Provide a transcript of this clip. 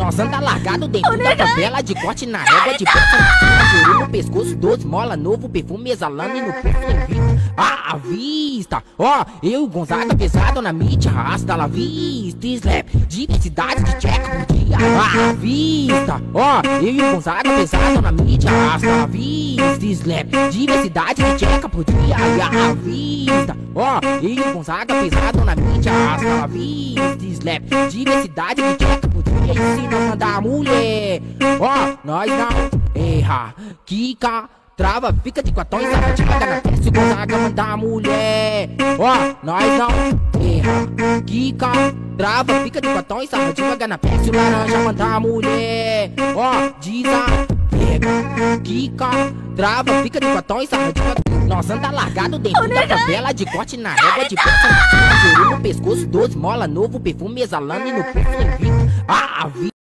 Nós anda largado dentro da favela, de corte na régua, de peça, juro no pescoço, 12 mola, novo perfume exalando e no pulso invita à vista. Ó, eu e o Gonzaga pesado na mídia, rasta la vista, slap, diversidade de tcheca por dia, à vista. Ó, eu e o Gonzaga pesado na mídia, rasta la vista, slap, diversidade de tcheca por dia, à vista. Ó, eu e o Gonzaga pesado na mídia, rasta la vista, slap, diversidade de tcheca por dia, ensina a mandar mulher. Ó, nós não erra, quica, trava, fica de quatão e sarra de paga na testa, o Gonzaga manda a mulher. Ó, nós não erra, quica, trava, fica de quatão e sarra de paga na testa, o laranja manda a mulher. Ó, desapega, quica, trava, fica de quatão e sarra de paga. Nós anda largado dentro da favela, de corte na régua, de peça, juro no pescoço, 12 mola, novo perfume exalando e no pulso invita à vida.